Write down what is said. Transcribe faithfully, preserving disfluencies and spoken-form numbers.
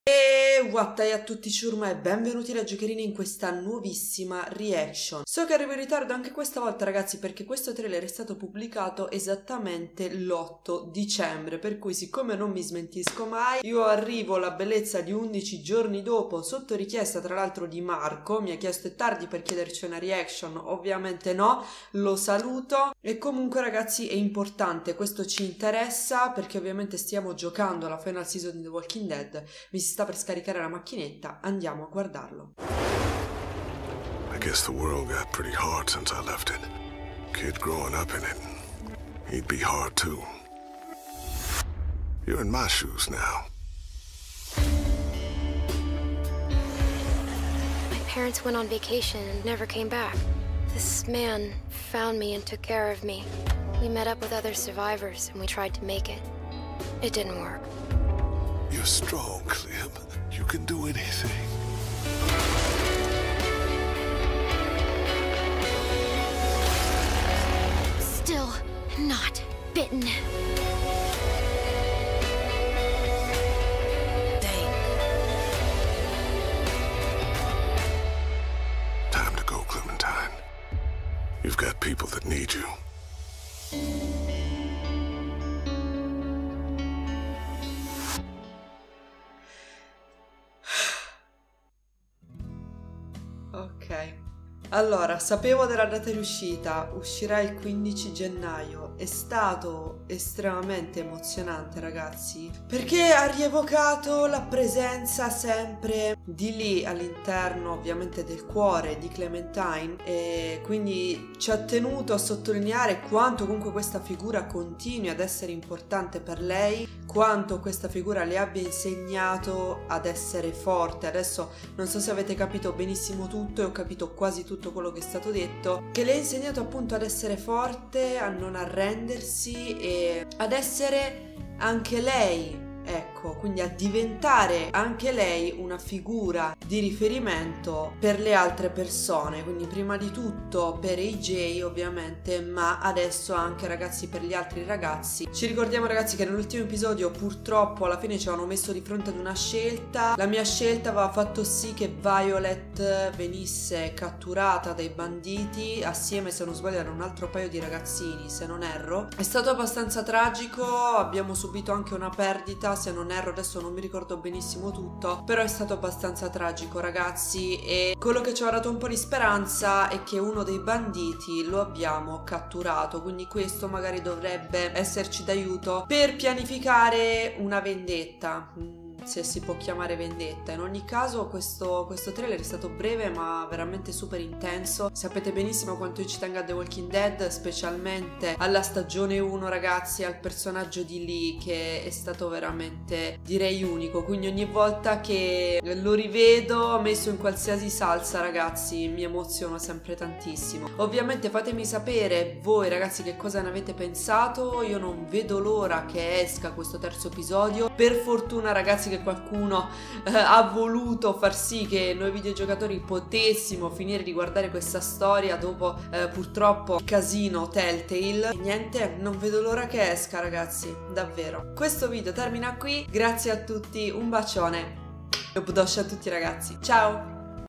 E wattai a tutti ciurma e benvenuti da Giocherini in questa nuovissima reaction. So che arrivo in ritardo anche questa volta ragazzi, perché questo trailer è stato pubblicato esattamente l'otto dicembre, per cui siccome non mi smentisco mai, io arrivo alla bellezza di undici giorni dopo, sotto richiesta tra l'altro di Marco. Mi ha chiesto è tardi per chiederci una reaction, ovviamente no, lo saluto. E comunque ragazzi è importante, questo ci interessa perché ovviamente stiamo giocando alla final season di The Walking Dead. Mi si sta per scaricare la macchinetta, andiamo a guardarlo. I guess the world got pretty hard since I left it. Kid growing up in it, he'd be hard too. You're in my shoes now. My parents went on vacation and never came back. This man found me and took care of me. We met up with other survivors and we tried to make it. It didn't work. You're strong, Clem. You can do anything. Still not bitten. Dang. Time to go, Clementine. You've got people that need you. Ok, allora, sapevo della data di uscita, uscirà il quindici gennaio, è stato estremamente emozionante ragazzi, perché ha rievocato la presenza sempre di Lee all'interno ovviamente del cuore di Clementine, e quindi ci ha tenuto a sottolineare quanto comunque questa figura continui ad essere importante per lei, quanto questa figura le abbia insegnato ad essere forte. Adesso non so se avete capito benissimo tutto, e ho capito quasi tutto quello che è stato detto, che le ha insegnato appunto ad essere forte, a non arrendersi e ad essere anche lei, ecco, quindi a diventare anche lei una figura di riferimento per le altre persone, quindi prima di tutto per A J ovviamente, ma adesso anche ragazzi per gli altri ragazzi. Ci ricordiamo ragazzi che nell'ultimo episodio purtroppo alla fine ci avevano messo di fronte ad una scelta. La mia scelta aveva fatto sì che Violet venisse catturata dai banditi assieme, se non sbaglio, a un altro paio di ragazzini, se non erro. È stato abbastanza tragico, abbiamo subito anche una perdita, se non erro, adesso non mi ricordo benissimo tutto, però è stato abbastanza tragico ragazzi, e quello che ci ha dato un po' di speranza è che uno dei banditi lo abbiamo catturato, quindi questo magari dovrebbe esserci d'aiuto per pianificare una vendetta, se si può chiamare vendetta. In ogni caso questo, questo trailer è stato breve ma veramente super intenso. Sapete benissimo quanto io ci tengo a The Walking Dead, specialmente alla stagione uno ragazzi, al personaggio di Lee che è stato veramente, direi, unico, quindi ogni volta che lo rivedo messo in qualsiasi salsa ragazzi mi emoziono sempre tantissimo. Ovviamente fatemi sapere voi ragazzi che cosa ne avete pensato, io non vedo l'ora che esca questo terzo episodio. Per fortuna ragazzi che qualcuno eh, ha voluto far sì che noi videogiocatori potessimo finire di guardare questa storia dopo eh, purtroppo il casino Telltale. E niente, non vedo l'ora che esca ragazzi, davvero. Questo video termina qui, grazie a tutti, un bacione e budoscia a tutti ragazzi, ciao!